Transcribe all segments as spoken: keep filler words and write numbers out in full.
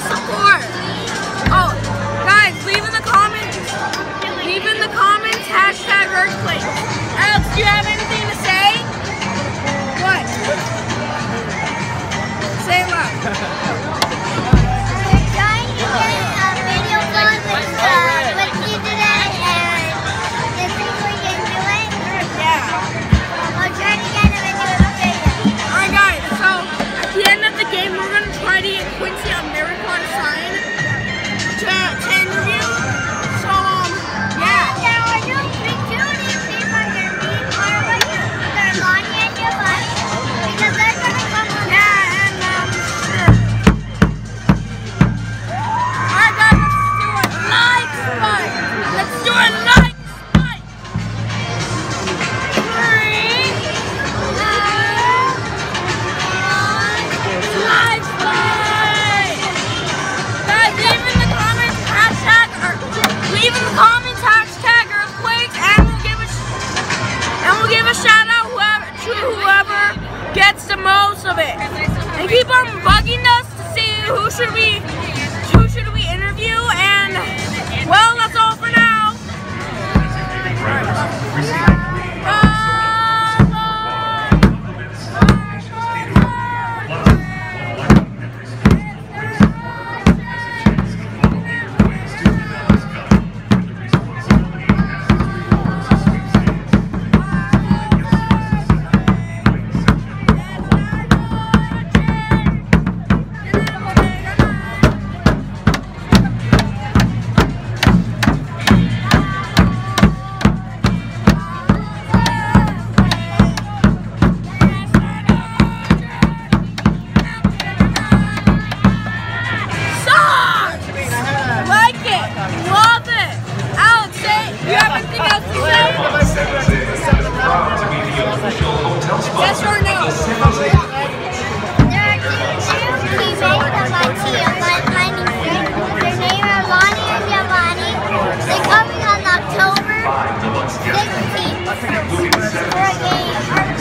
the support. Oh, guys, leave in the comments. Leave in the comments hashtag earthquake. Alex, do you have anything to say? What? Say what? We're trying to get a video done with uh, with you today, and you think we can do it? Yeah. We're trying to get him into a video. Alright guys, so at the end of the game we're gonna try to get Quincy Amarikwa to sign to, to interview. So um yeah. Now we're doing three two teams on your feet, or like they're Lonnie and Giovanni, because they're gonna come on. Yeah, and um sure. Alright guys, let's do a live spike. Let's do a live spike. Three, two, live spike. Guys, leave in the comments hashtag or leave in the comments hashtag earthquakes, and we'll give a sh and we'll give a shout out whoever to whoever gets the most of it. And keep on bugging us to see who should we who should we interview. And well, that's all for now. Yes or no? There are two teammates of my team, my, my niece. Their name are Lonnie and Giovanni. They're coming on October sixteenth for a game.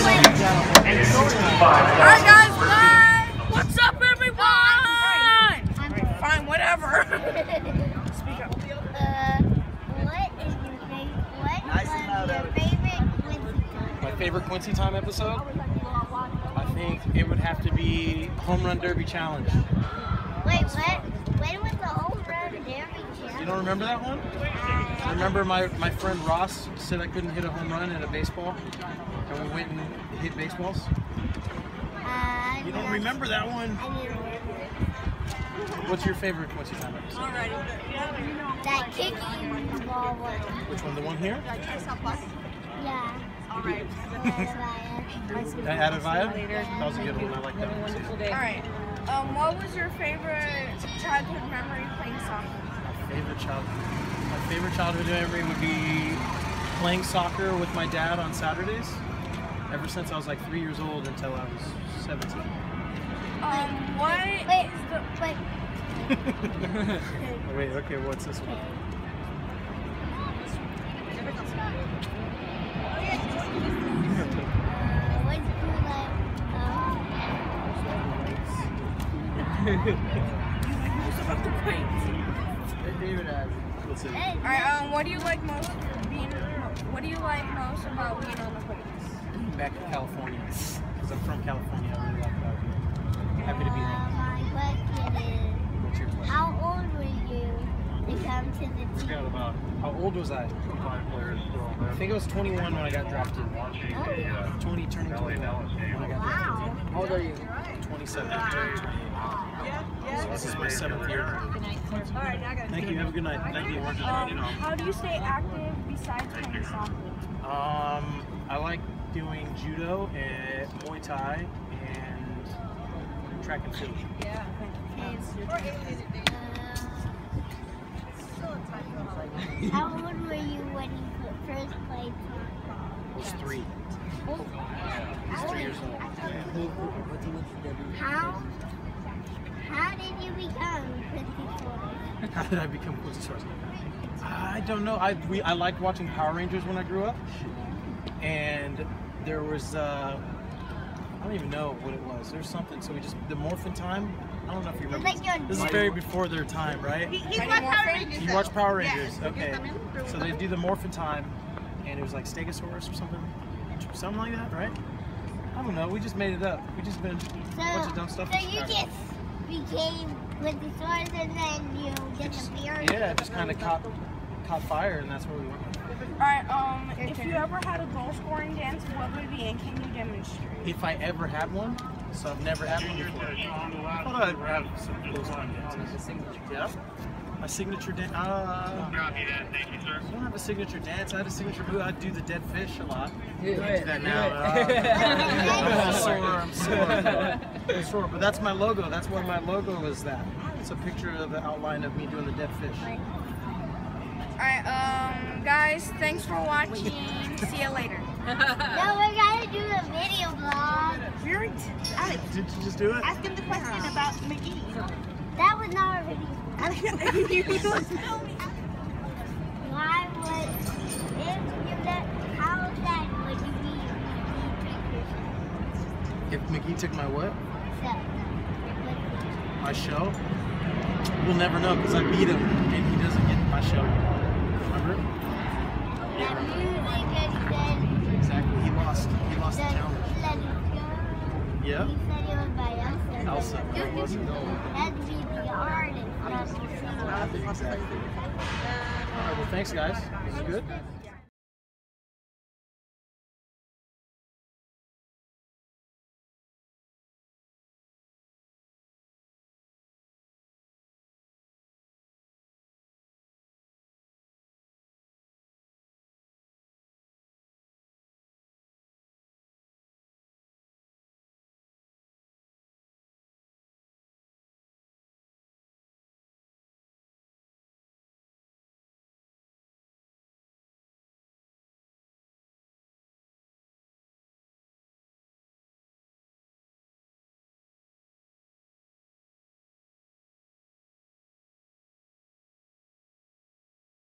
Alright guys, bye! What's up everyone? I'm fine, whatever. Speak up. Uh, what is your favorite, what was your favorite Quincy time? My favorite Quincy time episode? I think it would have to be Home Run Derby Challenge. Wait, what? When was the home run derby challenge? You don't remember that one? I remember my, my friend Ross said I couldn't hit a home run at a baseball, and we went and hit baseballs. Uh, You don't remember that one? I didn't remember. What's your favorite Quincy time episode? That kicking ball one. Which one? The one here? Yeah. Alright. That added vibe? That was a good one. I like that one too. Alright. Um, what was your favorite childhood memory playing soccer? My favorite childhood, my favorite childhood memory would be playing soccer with my dad on Saturdays. Ever since I was like three years old until I was seventeen. Um, what Wait, is the wait. Wait, okay, what's this one? David has. What's it? Alright, um, what do you like most being what do you like most about being on the Quakes? Back in California. Because I'm from California, I really like it out here. Happy to be here. My question is, What's your question? how old were you to come to the team? About how old was I? I think I was twenty-one when I got drafted. Oh. twenty, turning twenty-one when I got Wow. drafted. How old are you? twenty-seven. turning twenty-eight. So this is my seventh year. Thank you. Have a good night. Thank you. Um, how do you stay active besides playing soccer? Um, I like doing judo and Muay Thai and track and field. Yeah. How old were you when you first played I was three. I was three years old. How? How did you become Quincy Suarez? How did I become Quincy Suarez? I don't know. I we I liked watching Power Rangers when I grew up, and there was uh, I don't even know what it was. There's something. So we just the morphin time. I don't know if you remember. It's like your This is very before their time, right? He, he's watched Power Rangers. You watch Power Rangers, Yeah. okay? So they do the morphin time, and it was like Stegosaurus or something, something like that, right? I don't know. We just made it up. We just been a bunch of dumb stuff. So you just became with the swords and then you get the beard? Yeah, it just kind of caught caught fire, and that's where we went. Alright, um, if you ever had a goal scoring dance, what would it be and can you demonstrate? If I ever had one, so I've never had one before. I thought I'd have some close on dances. Yeah. My signature dance. Uh, Copy that, thank you, sir. I don't have a signature dance. I had a signature move. I do the dead fish a lot. Do I do that now. Uh, I'm sore. I'm sore. I'm sore. But that's my logo. That's where my logo is. That. It's a picture of the outline of me doing the dead fish. Alright, um, guys, thanks for watching. See you later. No, we're gonna do the video vlog. You're Alex, Did you just do it? ask him the question about McGee. That was not a video. Why would, if you let, how then would you be If McGee took my what? so? My show? We'll never know because I beat him and he doesn't get my show. Remember? That music and then Exactly. He lost. He lost the then challenge. let it go. Yeah. He said it was by Elsa. Elsa. It wasn't. That'd be the artist, not the singer. Exactly. All right. Well, thanks, guys. This is good.